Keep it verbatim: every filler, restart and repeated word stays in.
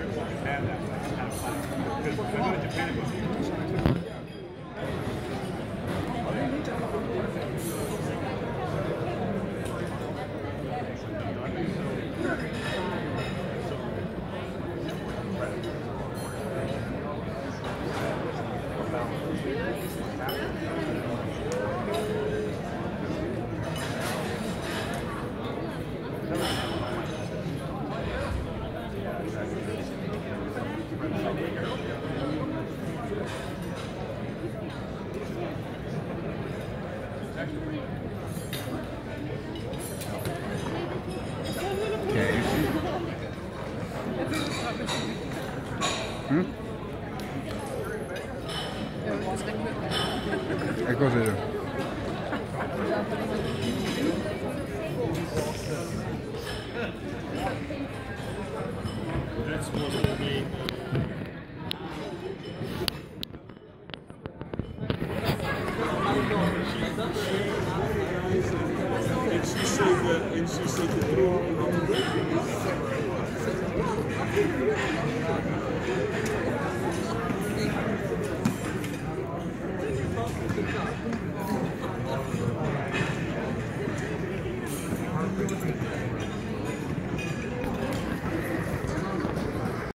have that kind of platform. Because I know in Japan it was Mm? E cos'è? That's supposed to be. And she said that, and she said the door.